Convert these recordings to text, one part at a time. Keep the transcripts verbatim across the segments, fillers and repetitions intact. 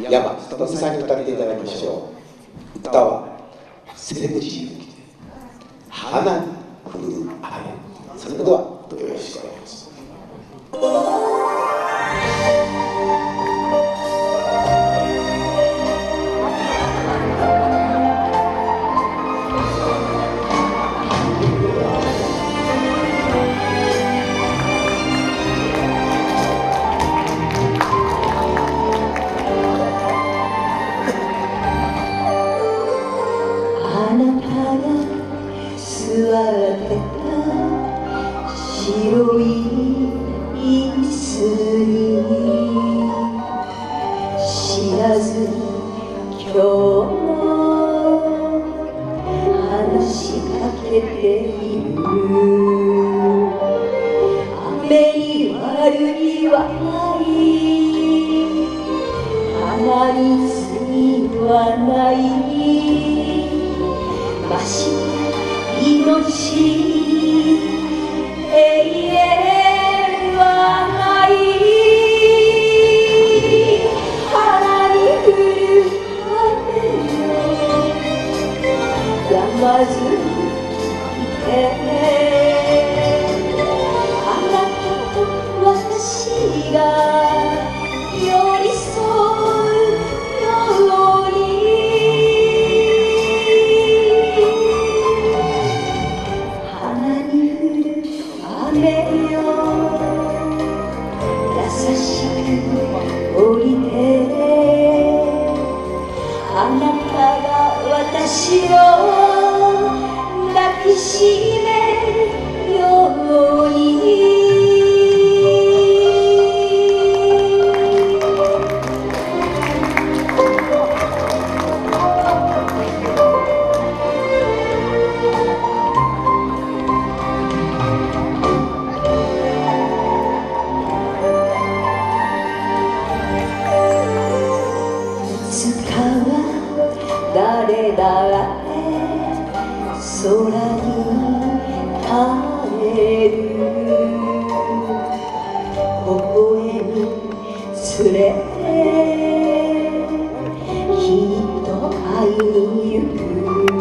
山努さんに歌っていただきましょう。歌は瀬口ゆきで「花に降る雨」。それではどうぞよろしくお願いします。 あなたが座ってた白い椅子に知らずに今日も話しかけている。雨に悪いはない花に罪はないまして命永遠はない花に降る雨よやまずいてあなたと私が寄り添うように優しく降りてあなたが私を抱きしめるように誰だって空に帰る微笑み連れてきっと会いに行く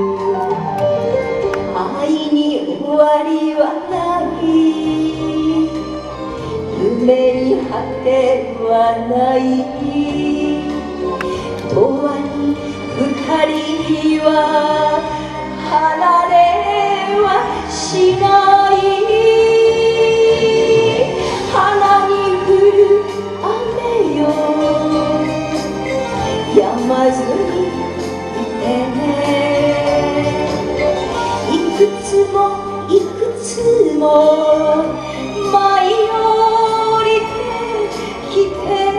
愛に終わりはない夢に果てはない永遠に二人は離れはしない花に降る雨よやまずにいてねいくつもいくつも舞い降りてきて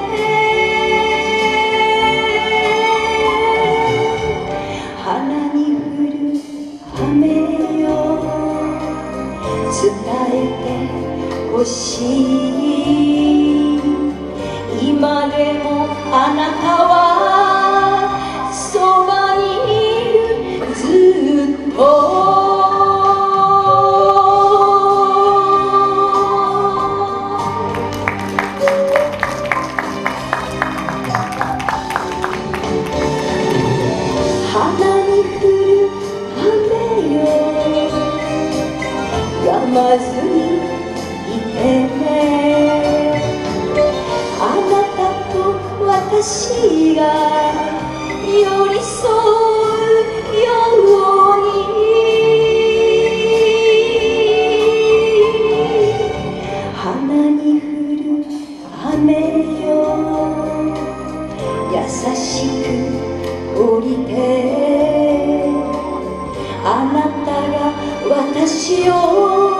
花に降る雨よ伝えてほしい今でもあなたはそばにいるずっと花に降る雨よやまずにいてねあなたと私が寄り添うように花に降る雨よ優しく降りてあなたが私を